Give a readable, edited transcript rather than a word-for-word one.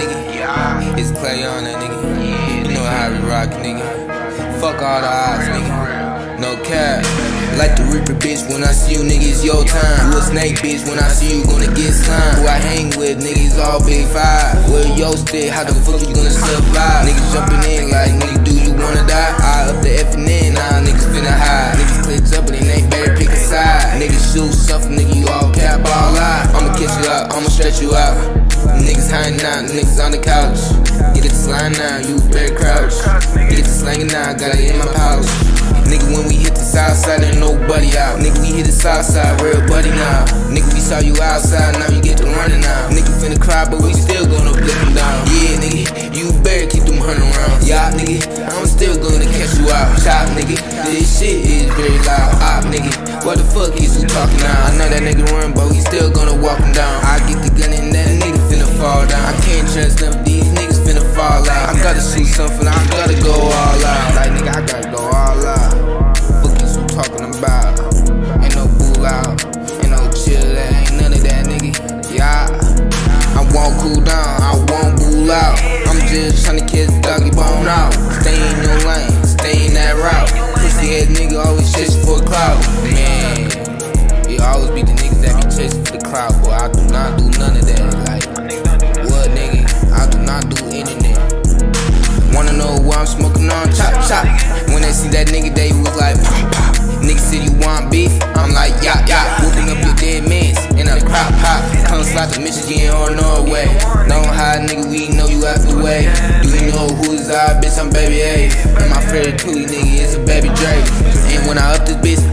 nigga. It's QluayOnnat, nigga. You know how we rock, nigga. Fuck all the odds, nigga. No cap. Like the Reaper, bitch, when I see you, nigga, it's your time. You a snake, bitch, when I see you, gonna get slimed. Who I hang with, niggas all big five. Where your stick, how the fuck you gonna survive? Niggas jumping in like, nigga, do you wanna die? I up the F&N, now niggas finna hide. Niggas clips up, but it ain't better pick a side. Niggas shoot something, nigga, you all cap, all lie. I'ma catch you up, I'ma stretch you out. Niggas hiding out, niggas on the couch. Get it to slime now, you better crouch. Get it to slanging now, got it in my pouch. Nigga, when we hit the south side, ain't nobody out. Nigga, we hit the south side, real buddy now. Nigga, we saw you outside, now you get to running now. Nigga finna cry, but we still gonna flip them down. Yeah, nigga, you better keep them 100 rounds. Yeah, nigga, I'm still gonna catch you out. Chop, nigga, this shit is very loud. Op, nigga, what the fuck is you talking now? I know that nigga run, but we still gonna walk him down. I get the gun and that nigga finna fall down. I can't trust them, these niggas finna fall out. I gotta shoot something, I gotta go all out. Like, nigga, I gotta go all out. Talking about ain't no bull out, ain't no chill, that ain't none of that, nigga. Yeah, I won't cool down, I won't bull out. I'm just tryna catch the doggy bone out. Stay in your lane, stay in that route. Pussy ass nigga always chasing for a clout. Man, it always be the niggas that be chasing for the clout. Boy, I do not do none of that. Like, what, nigga? I do not do internet. Wanna know what I'm smoking on? Chop, chop. When they see that nigga, they was like, pop, pop. Nigga said you want beef, I'm like, yeah, yeah. Whooping up your dead mans in a crop pop. Come slide the Michigan or Norway. Don't hide, nigga, we know you out the way. Do you know who's our bitch? I'm baby A. And my favorite Qluayso nigga is a baby Drake. And when I up this bitch,